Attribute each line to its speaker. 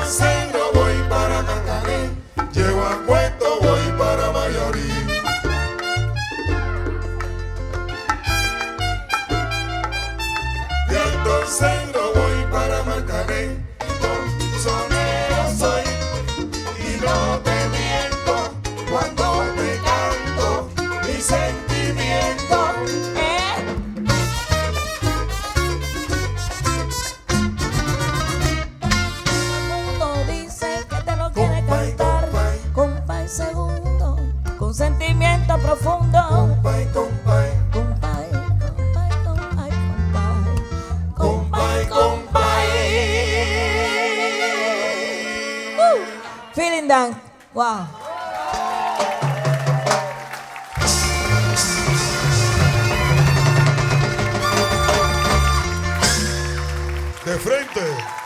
Speaker 1: Centro voy para Macané, llego a Puerto voy para Mayarí. De Alto Centro voy para Macané, sonero soy y no te miento cuando te canto mi sentimiento.
Speaker 2: Segundo, con sentimiento profundo.
Speaker 1: Compay, compay,
Speaker 2: compay, compay, compay, compay, compay, compay. Feeling down. Wow.
Speaker 1: de frente.